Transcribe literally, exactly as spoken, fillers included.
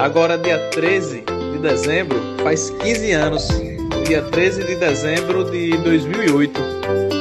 Agora, dia treze de dezembro, faz quinze anos. Dia treze de dezembro de dois mil e oito.